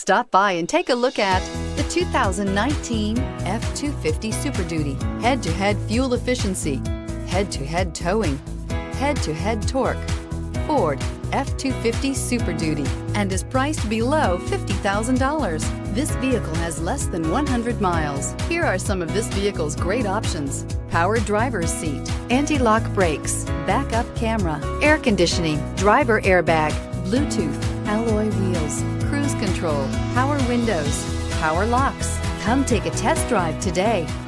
Stop by and take a look at the 2019 F-250 Super Duty. Head-to-head fuel efficiency, head-to-head towing, head-to-head torque. Ford F-250 Super Duty and is priced below $50,000. This vehicle has less than 100 miles. Here are some of this vehicle's great options: power driver's seat, anti-lock brakes, backup camera, air conditioning, driver airbag, Bluetooth, alloy wheels, cruise control, power windows, power locks. Come take a test drive today.